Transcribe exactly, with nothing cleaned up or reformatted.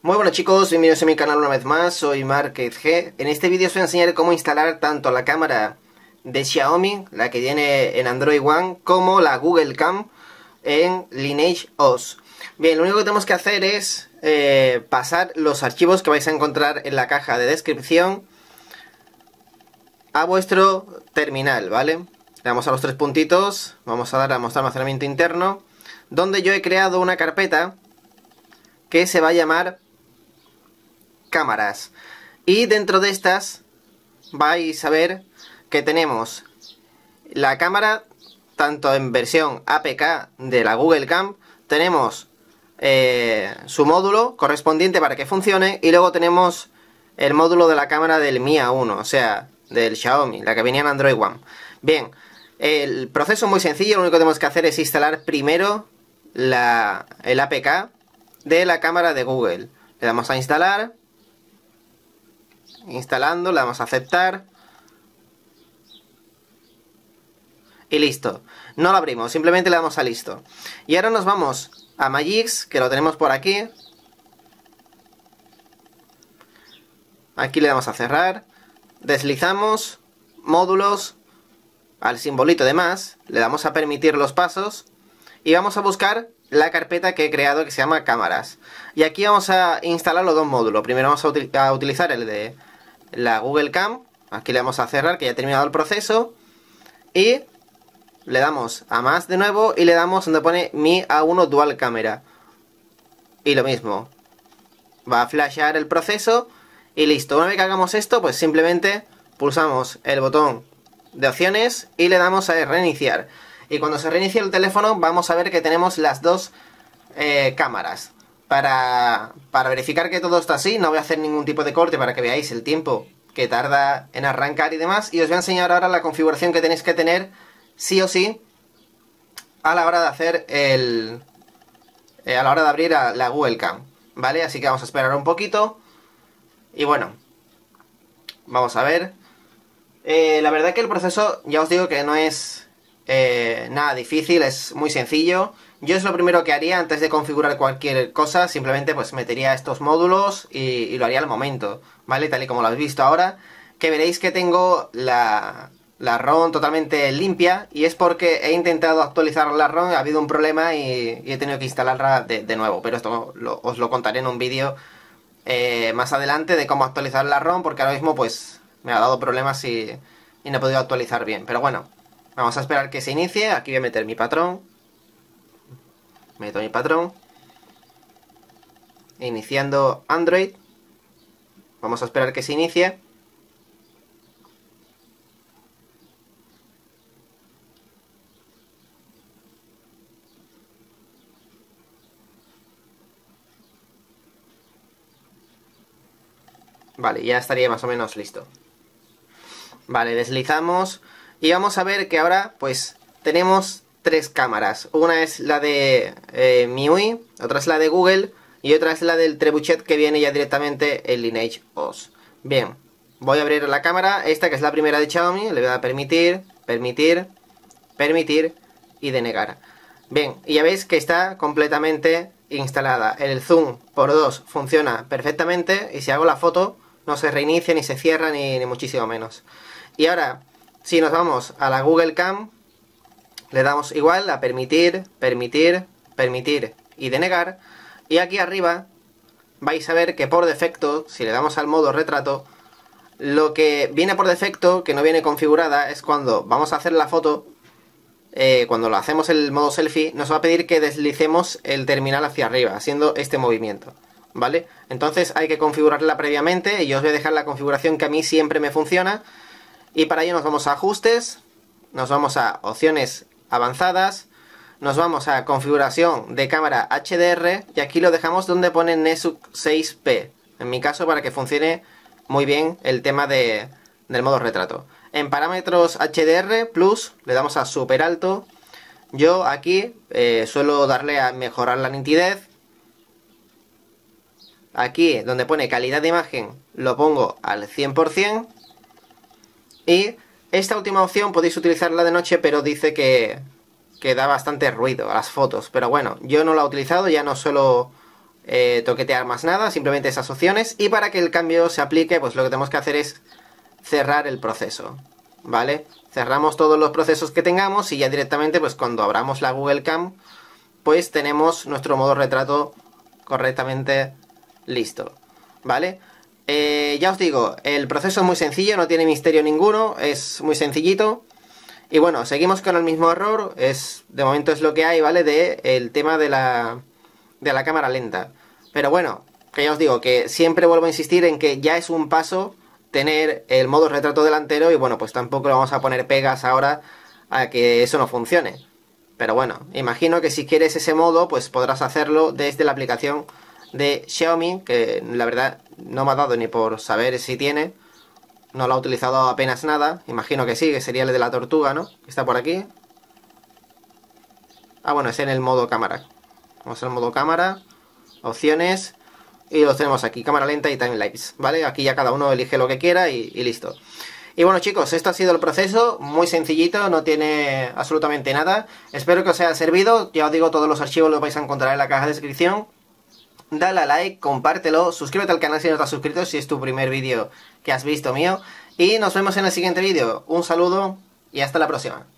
Muy buenas chicos, bienvenidos a mi canal una vez más, soy MarketG. En este vídeo os voy a enseñar cómo instalar tanto la cámara de Xiaomi, la que viene en Android One, como la Google Cam en Lineage O S. Bien, lo único que tenemos que hacer es eh, pasar los archivos que vais a encontrar en la caja de descripción a vuestro terminal, ¿vale? Le damos a los tres puntitos, vamos a dar a mostrar almacenamiento interno, donde yo he creado una carpeta que se va a llamar cámaras, y dentro de estas vais a ver que tenemos la cámara tanto en versión A P K de la Google Cam, tenemos eh, su módulo correspondiente para que funcione, y luego tenemos el módulo de la cámara del Mi A uno, o sea, del Xiaomi, la que venía en Android One. Bien, el proceso es muy sencillo, lo único que tenemos que hacer es instalar primero la, el A P K de la cámara de Google. Le damos a instalar, instalando, le damos a aceptar y listo. No lo abrimos, simplemente le damos a listo. Y ahora nos vamos a Magix, que lo tenemos por aquí. Aquí le damos a cerrar, deslizamos, módulos, al simbolito de más, le damos a permitir los pasos y vamos a buscar la carpeta que he creado que se llama cámaras. Y aquí vamos a instalar los dos módulos. Primero vamos a, util a utilizar el de la Google Cam. Aquí le vamos a cerrar, que ya ha terminado el proceso. Y le damos a más de nuevo y le damos donde pone Mi A uno Dual Camera. Y lo mismo. Va a flashear el proceso y listo. Una vez que hagamos esto, pues simplemente pulsamos el botón de opciones y le damos a reiniciar. Y cuando se reinicie el teléfono vamos a ver que tenemos las dos eh, cámaras. Para, para verificar que todo está así, no voy a hacer ningún tipo de corte para que veáis el tiempo que tarda en arrancar y demás. Y os voy a enseñar ahora la configuración que tenéis que tener sí o sí a la hora de hacer el... Eh, a la hora de abrir a la Google Cam, ¿vale? Así que vamos a esperar un poquito. Y bueno, vamos a ver. Eh, la verdad que el proceso, ya os digo que no es... Eh, nada difícil, es muy sencillo. Yo es lo primero que haría antes de configurar cualquier cosa. Simplemente pues metería estos módulos y, y lo haría al momento, ¿vale? Tal y como lo habéis visto ahora, que veréis que tengo la, la ROM totalmente limpia. Y es porque he intentado actualizar la ROM, ha habido un problema y, y he tenido que instalarla de, de nuevo. Pero esto lo, os lo contaré en un vídeo eh, más adelante de cómo actualizar la ROM, porque ahora mismo pues me ha dado problemas y, y no he podido actualizar bien. Pero bueno, vamos a esperar que se inicie. Aquí voy a meter mi patrón. Meto mi patrón. Iniciando Android. Vamos a esperar que se inicie. Vale, ya estaría más o menos listo. Vale, deslizamos. Y vamos a ver que ahora pues tenemos tres cámaras. Una es la de eh, M I U I, otra es la de Google y otra es la del Trebuchet, que viene ya directamente en Lineage O S. Bien, voy a abrir la cámara, esta que es la primera de Xiaomi, le voy a dar permitir, permitir, permitir y denegar. Bien, y ya veis que está completamente instalada. El zoom por dos funciona perfectamente y si hago la foto no se reinicia, ni se cierra, ni, ni muchísimo menos. Y ahora, si nos vamos a la Google Cam, le damos igual a permitir, permitir, permitir y denegar. Y aquí arriba vais a ver que por defecto, si le damos al modo retrato, lo que viene por defecto, que no viene configurada, es cuando vamos a hacer la foto, eh, cuando lo hacemos el modo selfie, nos va a pedir que deslicemos el terminal hacia arriba, haciendo este movimiento, ¿vale? Entonces hay que configurarla previamente y yo os voy a dejar la configuración que a mí siempre me funciona. Y para ello nos vamos a ajustes, nos vamos a opciones avanzadas, nos vamos a configuración de cámara H D R y aquí lo dejamos donde pone Nexus seis P, en mi caso, para que funcione muy bien el tema de, del modo retrato. En parámetros H D R Plus le damos a super alto. Yo aquí eh, suelo darle a mejorar la nitidez. Aquí donde pone calidad de imagen lo pongo al cien por cien. Y esta última opción podéis utilizarla de noche, pero dice que, que da bastante ruido a las fotos. Pero bueno, yo no la he utilizado, ya no suelo eh, toquetear más nada, simplemente esas opciones. Y para que el cambio se aplique, pues lo que tenemos que hacer es cerrar el proceso, ¿vale? Cerramos todos los procesos que tengamos y ya directamente, pues cuando abramos la Google Cam, pues tenemos nuestro modo retrato correctamente listo, ¿vale? Eh, ya os digo, el proceso es muy sencillo, no tiene misterio ninguno, es muy sencillito. Y bueno, seguimos con el mismo error, es de momento es lo que hay, ¿vale? De el tema de la, de la cámara lenta. Pero bueno, que ya os digo, que siempre vuelvo a insistir en que ya es un paso tener el modo retrato delantero y bueno, pues tampoco le vamos a poner pegas ahora a que eso no funcione. Pero bueno, imagino que si quieres ese modo, pues podrás hacerlo desde la aplicación de Xiaomi, que la verdad no me ha dado ni por saber si tiene. No lo ha utilizado apenas nada. Imagino que sí, que sería el de la tortuga, ¿no? Que está por aquí. Ah, bueno, es en el modo cámara. Vamos al modo cámara, opciones, y los tenemos aquí, cámara lenta y timelapse, ¿vale? Aquí ya cada uno elige lo que quiera y, y listo. Y bueno, chicos, esto ha sido el proceso, muy sencillito, no tiene absolutamente nada. Espero que os haya servido, ya os digo, todos los archivos los vais a encontrar en la caja de descripción. Dale a like, compártelo, suscríbete al canal si no estás suscrito, si es tu primer vídeo que has visto mío. Y nos vemos en el siguiente vídeo. Un saludo y hasta la próxima.